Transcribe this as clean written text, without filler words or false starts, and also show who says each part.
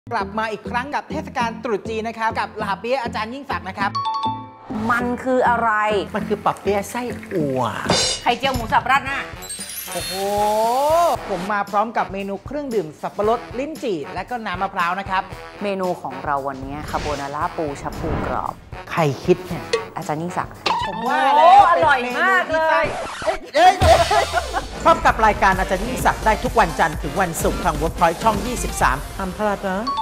Speaker 1: กลับมาอีกครั้งกับเทศกาลตรุษจีนนะครับกับลาเปี๊ยะอาจารย์ยิ่งศักดิ์นะครับ
Speaker 2: มันคืออะไร
Speaker 1: มันคือปักเปี๊ยะไส้อั่ว
Speaker 2: ไข่เจียวหมูสับราดหน้า
Speaker 1: โอ้โหผมมาพร้อมกับเมนูเครื่องดื่มสับปะรดลิ้นจี่และก็น้ำมะพร้าวนะครับ
Speaker 2: เมนูของเราวันนี้คาโบนาร่าปูชะพูกรอบ
Speaker 1: ใครคิดเนี่ย
Speaker 2: อาจารย์ยิ่งศักดิ์
Speaker 1: ผมว่าแล้ว
Speaker 2: อร่อยมากเลย
Speaker 1: พบกับรายการอาจารย์ยิ่งศักดิ์ได้ทุกวันจันทร์ถึงวันศุกร์ทาง Workpoint ช่อง 23ห้ามพลาดนะ